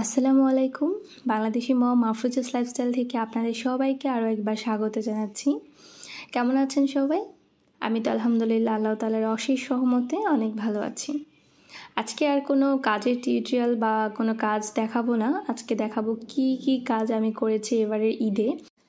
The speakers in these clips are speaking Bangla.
আসসালামু আলাইকুম। বাংলাদেশি মম মাফরুজাস লাইফস্টাইল থেকে আপনাদের সবাইকে আরও একবার স্বাগত জানাচ্ছি। কেমন আছেন সবাই? আমি তো আলহামদুলিল্লাহ আল্লাহ তাআলার অশেষ রহমতে অনেক ভালো আছি। আজকে আর কোনো কাজের টিউটোরিয়াল বা কোনো কাজ দেখাবো না। আজকে দেখাবো কি কাজ আমি করেছি এবারের ঈদে,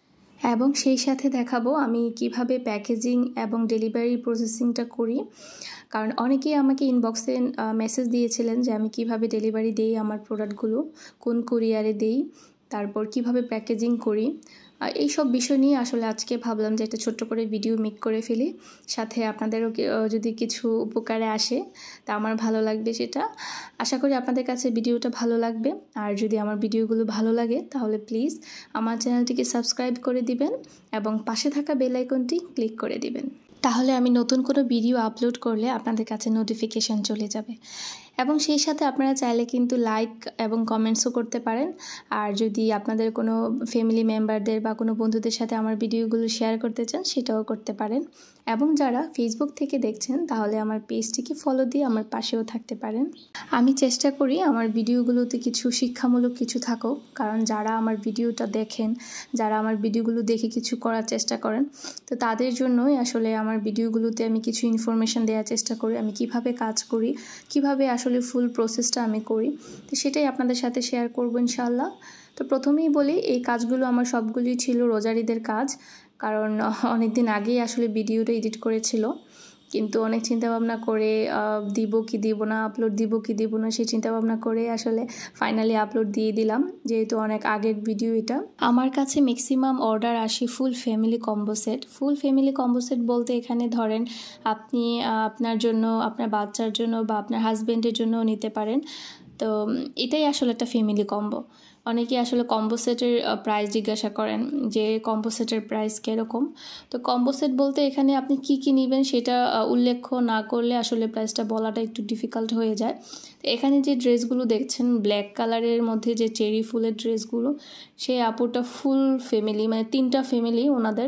এবং সেই সাথে দেখাবো আমি কিভাবে প্যাকেজিং এবং ডেলিভারি প্রসেসিংটা করি। কারণ অনেকেই আমাকে ইনবক্সে মেসেজ দিয়েছিলেন যে আমি কিভাবে ডেলিভারি দেই আমার প্রোডাক্টগুলো, কোন কুরিয়ারে দেই, তারপর কিভাবে প্যাকেজিং করি। এই সব বিষয় নিয়ে আসলে আজকে ভাবলাম যে একটা ছোট্ট করে ভিডিও মেক করে ফেলি, সাথে আপনাদেরও যদি কিছু উপকারে আসে তা আমার ভালো লাগবে সেটা। আশা করি আপনাদের কাছে ভিডিওটা ভালো লাগবে। আর যদি আমার ভিডিওগুলো ভালো লাগে তাহলে প্লিজ আমার চ্যানেলটিকে সাবস্ক্রাইব করে দিবেন এবং পাশে থাকা বেল আইকনটি ক্লিক করে দিবেন। তাহলে আমি নতুন কোনো ভিডিও আপলোড করলে আপনাদের কাছে নোটিফিকেশান চলে যাবে। এবং সেই সাথে আপনারা চাইলে কিন্তু লাইক এবং কমেন্টসও করতে পারেন। আর যদি আপনাদের কোনো ফ্যামিলি মেম্বারদের বা কোনো বন্ধুদের সাথে আমার ভিডিওগুলো শেয়ার করতে চান সেটাও করতে পারেন। এবং যারা ফেসবুক থেকে দেখছেন তাহলে আমার পেজটিকে ফলো দিয়ে আমার পাশেও থাকতে পারেন। আমি চেষ্টা করি আমার ভিডিওগুলোতে কিছু শিক্ষামূলক কিছু থাকুক, কারণ যারা আমার ভিডিওটা দেখেন, যারা আমার ভিডিওগুলো দেখে কিছু করার চেষ্টা করেন, তো তাদের জন্যই আসলে আমার ভিডিওগুলোতে আমি কিছু ইনফরমেশান দেওয়ার চেষ্টা করি। আমি কিভাবে কাজ করি, কিভাবে আসলে ফুল প্রসেসটা আমি করি, তো সেটাই আপনাদের সাথে শেয়ার করবো ইনশাআল্লাহ। তো প্রথমেই বলি, এই কাজগুলো আমার সবগুলোই ছিল রোজার ঈদের কাজ, কারণ অনেক দিন আগেই আসলে ভিডিওটা এডিট করেছিল, কিন্তু অনেক চিন্তাভাবনা করে দিব কি দিব না, আপলোড দিব কি দিব না, সেই চিন্তাভাবনা করে আসলে ফাইনালি আপলোড দিয়ে দিলাম, যেহেতু অনেক আগের ভিডিও এটা। আমার কাছে ম্যাক্সিমাম অর্ডার আসে full family combo set. Full family combo set বলতে এখানে ধরেন আপনি আপনার জন্য, আপনার বাচ্চার জন্য বা আপনার হাজব্যান্ডের জন্য নিতে পারেন। তো এটাই আসলে একটা ফ্যামিলি কম্বো। অনেকেই আসলে কম্বো সেটের প্রাইস জিজ্ঞাসা করেন যে কম্বো সেটের প্রাইস কীরকম। তো কম্বো সেট বলতে এখানে আপনি কি নেবেন সেটা উল্লেখ না করলে আসলে প্রাইসটা বলাটা একটু ডিফিকাল্ট হয়ে যায়। তো এখানে যে ড্রেসগুলো দেখছেন ব্ল্যাক কালারের মধ্যে যে চেরি ফুলের ড্রেসগুলো, সেই আপুটা ফুল ফ্যামিলি, মানে 3টা ফ্যামিলি ওনাদের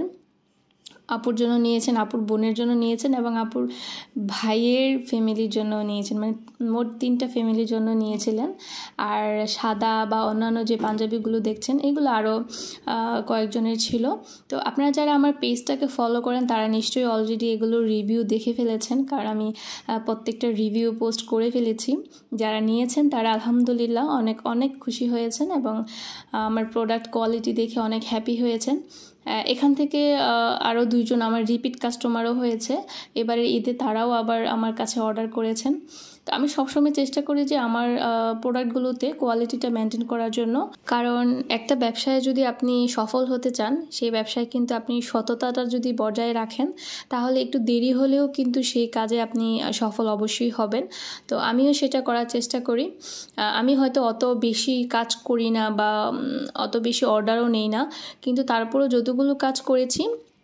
আপুর জন্য নিয়েছেন, আপুর বোনের জন্য নিয়েছেন এবং আপুর ভাইয়ের ফ্যামিলির জন্য নিয়েছেন, মানে মোট 3টা ফ্যামিলির জন্য নিয়েছিলেন। আর সাদা বা অন্যান্য যে পাঞ্জাবিগুলো দেখছেন এগুলো আরও কয়েকজনের ছিল। তো আপনারা যারা আমার পেজটাকে ফলো করেন তারা নিশ্চয়ই অলরেডি এগুলোর রিভিউ দেখে ফেলেছেন, কারণ আমি প্রত্যেকটা রিভিউ পোস্ট করে ফেলেছি। যারা নিয়েছেন তারা আলহামদুলিল্লাহ অনেক অনেক খুশি হয়েছেন এবং আমার প্রোডাক্ট কোয়ালিটি দেখে অনেক হ্যাপি হয়েছেন। এখান থেকে আরও 2জন আমার রিপিট কাস্টমারও হয়েছে এবারের ঈদে, তারাও আবার আমার কাছে অর্ডার করেছেন। তো আমি সবসময় চেষ্টা করি যে আমার প্রোডাক্টগুলোতে কোয়ালিটিটা মেনটেন করার জন্য, কারণ একটা ব্যবসায় যদি আপনি সফল হতে চান, সেই ব্যবসায় কিন্তু আপনি সততাটা যদি বজায় রাখেন তাহলে একটু দেরি হলেও কিন্তু সেই কাজে আপনি সফল অবশ্যই হবেন। তো আমিও সেটা করার চেষ্টা করি। আমি হয়তো অত বেশি কাজ করি না বা অত বেশি অর্ডারও নেই না, কিন্তু তারপরেও যতগুলো কাজ করেছি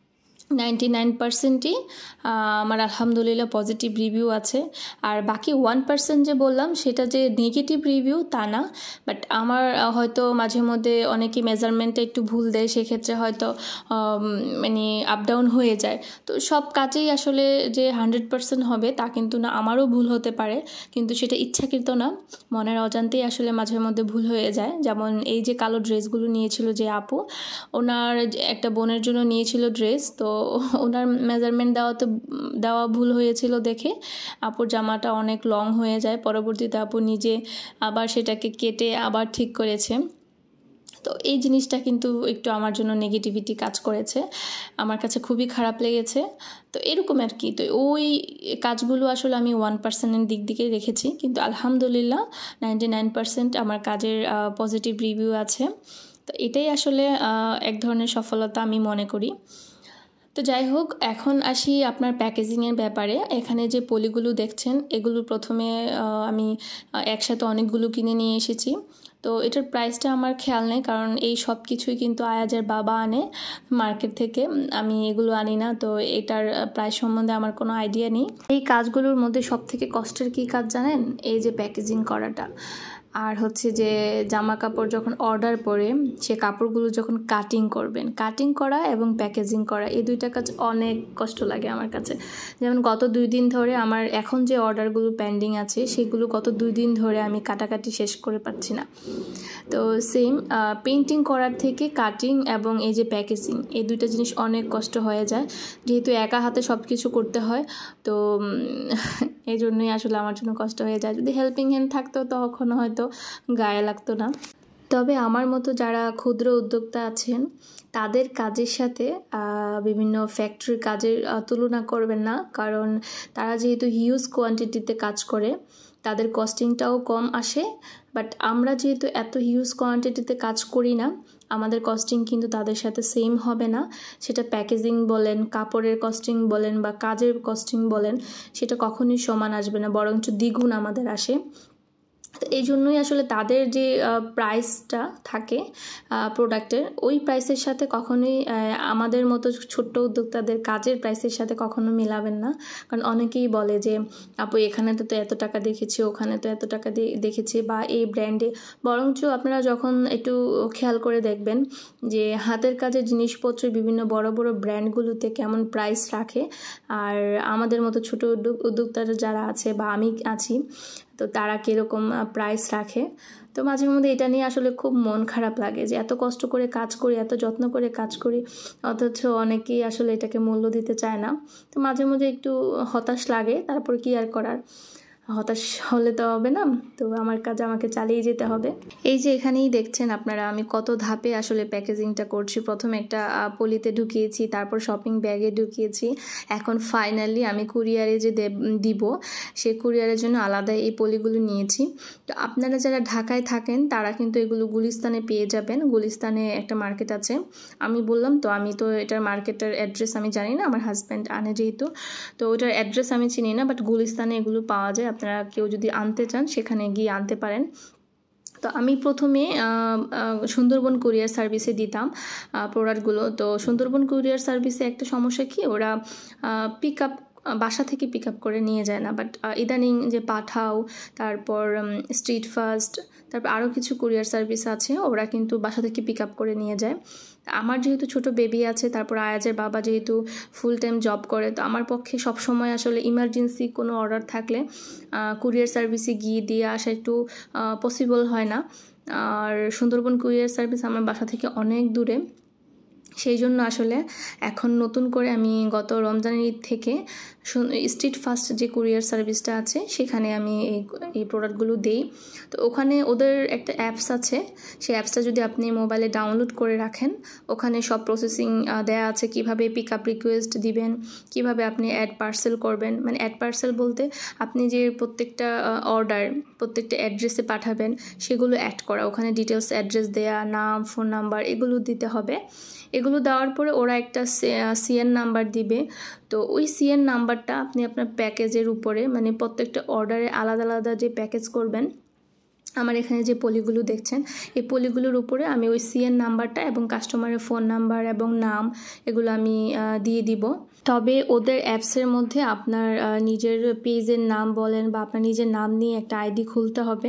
99%ই আমার আলহামদুলিল্লাহ পজিটিভ রিভিউ আছে। আর বাকি 1% যে বললাম সেটা যে নেগেটিভ রিভিউ তা না, বাট আমার হয়তো মাঝে মধ্যে অনেকে মেজারমেন্টটা একটু ভুল দেয়, সেক্ষেত্রে হয়তো মানে আপ ডাউন হয়ে যায়। তো সব কাজেই আসলে যে 100% হবে তা কিন্তু না, আমারও ভুল হতে পারে, কিন্তু সেটা ইচ্ছাকৃত না, মনের অজান্তেই আসলে মাঝে মধ্যে ভুল হয়ে যায়। যেমন এই যে কালো ড্রেসগুলো নিয়েছিল যে আপু, ওনার একটা বোনের জন্য নিয়েছিল ড্রেস, তো ওনার মেজারমেন্ট দেওয়া ভুল হয়েছিল দেখে আপুর জামাটা অনেক লং হয়ে যায়। পরবর্তীতে আপু নিজে আবার সেটাকে কেটে আবার ঠিক করেছে। তো এই জিনিসটা কিন্তু একটু আমার জন্য নেগেটিভিটি কাজ করেছে, আমার কাছে খুবই খারাপ লেগেছে। তো এরকম আর কি। তো ওই কাজগুলো আসলে আমি 1%-এর দিকে রেখেছি, কিন্তু আলহামদুলিল্লাহ 99% আমার কাজের পজিটিভ রিভিউ আছে। তো এটাই আসলে এক ধরনের সফলতা আমি মনে করি। তো যাই হোক, এখন আসি আপনার প্যাকেজিংয়ের ব্যাপারে। এখানে যে পলিগুলো দেখছেন এগুলো প্রথমে আমি একসাথে অনেকগুলো কিনে নিয়ে এসেছি। তো এটার প্রাইসটা আমার খেয়াল নেই, কারণ এই সব কিছুই কিন্তু আয়াজের বাবা আনে মার্কেট থেকে, আমি এগুলো আনি না। তো এটার প্রাইস সম্বন্ধে আমার কোনো আইডিয়া নেই। এই কাজগুলোর মধ্যে সবথেকে কষ্টের কী কাজ জানেন? এই যে প্যাকেজিং করাটা। আর হচ্ছে যে জামা কাপড় যখন অর্ডার পরে সে কাপড়গুলো যখন কাটিং করবেন, কাটিং করা এবং প্যাকেজিং করা এই দুইটা কাজ অনেক কষ্ট লাগে আমার কাছে। যেমন গত 2 দিন ধরে আমার এখন যে অর্ডারগুলো পেন্ডিং আছে সেগুলো গত 2 দিন ধরে আমি কাটাকাটি শেষ করে পাচ্ছি না। তো সেম পেন্টিং করার থেকে কাটিং এবং এই যে প্যাকেজিং এই দুইটা জিনিস অনেক কষ্ট হয়ে যায়, যেহেতু একা হাতে সব কিছু করতে হয়। তো এই জন্যই আসলে আমার জন্য কষ্ট হয়ে যায়। যদি হেল্পিং হ্যান্ড থাকতো তখন হয়তো গায়ে লাগতো না। তবে আমার মতো যারা ক্ষুদ্র উদ্যোক্তা আছেন তাদের কাজের সাথে বিভিন্ন ফ্যাক্টরির কাজের তুলনা করবেন না, কারণ তারা যেহেতু হিউজ কোয়ান্টিটিতে কাজ করে তাদের কস্টিংটাও কম আসে। বাট আমরা যেহেতু এত হিউজ কোয়ান্টিটিতে কাজ করি না, আমাদের কস্টিং কিন্তু তাদের সাথে সেম হবে না। সেটা প্যাকেজিং বলেন, কাপড়ের কস্টিং বলেন বা কাজের কস্টিং বলেন, সেটা কখনোই সমান আসবে না, বরঞ্চ দ্বিগুণ আমাদের আসে। তো এই জন্যই আসলে তাদের যে প্রাইসটা থাকে প্রোডাক্টের, ওই প্রাইসের সাথে কখনোই আমাদের মতো ছোট্ট উদ্যোক্তাদের কাজের প্রাইসের সাথে কখনো মেলাবেন না। কারণ অনেকেই বলে যে আপু এখানে তো এত টাকা দেখেছি, ওখানে তো এত টাকা দেখেছি, বা এই ব্র্যান্ডে। বরঞ্চ আপনারা যখন একটু খেয়াল করে দেখবেন যে হাতের কাজের জিনিসপত্রের বিভিন্ন বড় বড় ব্র্যান্ডগুলোতে কেমন প্রাইস রাখে, আর আমাদের মতো ছোটো উদ্যোক্তারা যারা আছে বা আমি আছি তো তারা কীরকম প্রাইস রাখে। তো মাঝে মধ্যে এটা নিয়ে আসলে খুব মন খারাপ লাগে যে এত কষ্ট করে কাজ করি, এত যত্ন করে কাজ করি, অথচ অনেকেই আসলে এটাকে মূল্য দিতে চায় না। তো মাঝে মধ্যে একটু হতাশ লাগে, তারপর কি আর করার, হতাশ হলে তো হবে না, তো আমার কাজ আমাকে চালিয়ে যেতে হবে। এই যে এখানেই দেখছেন আপনারা আমি কত ধাপে আসলে প্যাকেজিংটা করছি। প্রথমে একটা পলিতে ঢুকিয়েছি, তারপর শপিং ব্যাগে ঢুকিয়েছি, এখন ফাইনালি আমি কুরিয়ারে যে দিব সেই কুরিয়ারের জন্য আলাদা এই পলিগুলো নিয়েছি। তো আপনারা যারা ঢাকায় থাকেন তারা কিন্তু এগুলো গুলিস্তানে পেয়ে যাবেন। গুলিস্তানে একটা মার্কেট আছে, আমি বললাম তো আমি তো এটার মার্কেটের অ্যাড্রেস আমি জানি না, আমার হাজব্যান্ড আনে যেহেতু, তো ওটার অ্যাড্রেস আমি চিনি না, বাট গুলিস্তানে এগুলো পাওয়া যায়। আপনারা কেউ যদি আনতে চান সেখানে গিয়ে আনতে পারেন। তো আমি প্রথমে সুন্দরবন কুরিয়ার সার্ভিসে দিতাম প্রোডাক্টগুলো। তো সুন্দরবন কুরিয়ার সার্ভিসে একটা সমস্যা কি, ওরা বাসা থেকে পিক আপ করে নিয়ে যায় না। বাট ইদানিং যে পাঠাও, তারপর স্ট্রিট ফাস্ট, তারপর আরও কিছু কুরিয়ার সার্ভিস আছে, ওরা কিন্তু বাসা থেকে পিক আপ করে নিয়ে যায়। আমার যেহেতু ছোট বেবি আছে, তারপর আয়াজের বাবা যেহেতু ফুল টাইম জব করে, তো আমার পক্ষে সবসময় আসলে ইমার্জেন্সি কোনো অর্ডার থাকলে কুরিয়ার সার্ভিসে গিয়ে দিয়ে আসা একটু পসিবল হয় না। আর সুন্দরবন কুরিয়ার সার্ভিস আমার বাসা থেকে অনেক দূরে, সেই জন্য আসলে এখন নতুন করে আমি গত রমজানের ঈদ থেকে স্ট্রিট ফাস্ট যে কুরিয়ার সার্ভিসটা আছে সেখানে আমি এই প্রোডাক্টগুলো দেই। তো ওখানে ওদের একটা অ্যাপস আছে, সেই অ্যাপসটা যদি আপনি মোবাইলে ডাউনলোড করে রাখেন, ওখানে সব প্রসেসিং দেয়া আছে, কিভাবে পিক আপ রিকোয়েস্ট দিবেন, কিভাবে আপনি অ্যাড পার্সেল করবেন। মানে অ্যাড পার্সেল বলতে আপনি যে প্রত্যেকটা অর্ডার প্রত্যেকটা অ্যাড্রেসে পাঠাবেন সেগুলো অ্যাড করা, ওখানে ডিটেলস অ্যাড্রেস দেয়া, নাম, ফোন নাম্বার এগুলো দিতে হবে। এগুলো দেওয়ার পরে ওরা একটা সিএন নাম্বার দিবে। তো ওই সিএন নাম্বারটা আপনি আপনার প্যাকেজের উপরে, মানে প্রত্যেকটা অর্ডারে আলাদা আলাদা যে প্যাকেজ করবেন, আমার এখানে যে পলিগুলো দেখছেন এই পলিগুলোর উপরে আমি ওই সিএন নাম্বারটা এবং কাস্টমারের ফোন নাম্বার এবং নাম এগুলো আমি দিয়ে দিব। তবে ওদের অ্যাপসের মধ্যে আপনার নিজের পেজের নাম বলেন বা আপনার নিজের নাম নিয়ে একটা আইডি খুলতে হবে,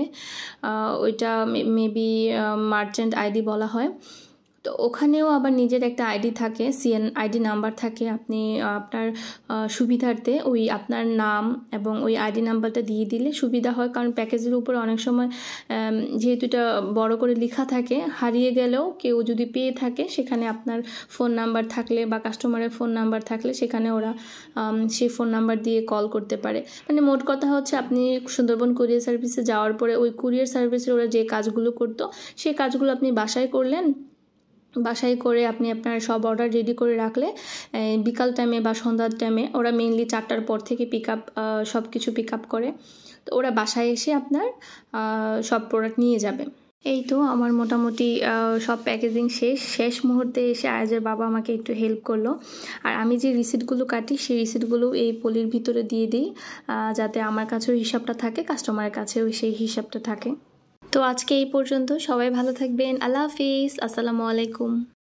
ওইটা মেবি মার্চেন্ট আইডি বলা হয়। তো ওখানেও আবার নিজের একটা আইডি থাকে, সিএন আইডি নাম্বার থাকে। আপনি আপনার সুবিধার্থে ওই আপনার নাম এবং ওই আইডি নাম্বারটা দিয়ে দিলে সুবিধা হয়, কারণ প্যাকেজের উপরে অনেক সময় যেহেতু এটা বড় করে লেখা থাকে, হারিয়ে গেলেও কেউ যদি পেয়ে থাকে সেখানে আপনার ফোন নাম্বার থাকলে বা কাস্টমারের ফোন নাম্বার থাকলে সেখানে ওরা সেই ফোন নাম্বার দিয়ে কল করতে পারে। মানে মোট কথা হচ্ছে আপনি সুন্দরবন কুরিয়ার সার্ভিসে যাওয়ার পরে ওই কুরিয়ার সার্ভিসের ওরা যে কাজগুলো করতো সেই কাজগুলো আপনি বাসায় করলেন, বাসায় করে আপনি আপনার সব অর্ডার রেডি করে রাখলে বিকাল টাইমে বা সন্ধ্যার টাইমে, ওরা মেইনলি 4টার পর থেকে সব কিছু পিক আপ করে, তো ওরা বাসায় এসে আপনার সব প্রোডাক্ট নিয়ে যাবে। এই তো আমার মোটামুটি সব প্যাকেজিং শেষ মুহূর্তে এসে আয়াজের বাবা আমাকে একটু হেল্প করলো। আর আমি যে রিসিটগুলো কাটি সেই রিসিটগুলো এই পলির ভিতরে দিয়ে দিই, যাতে আমার কাছেও হিসাবটা থাকে, কাস্টমারের কাছেও সেই হিসাবটা থাকে। তো আজকে এই পর্যন্ত, সবাই ভালো থাকবেন, আল্লাহ হাফিজ, আসসালামু আলাইকুম।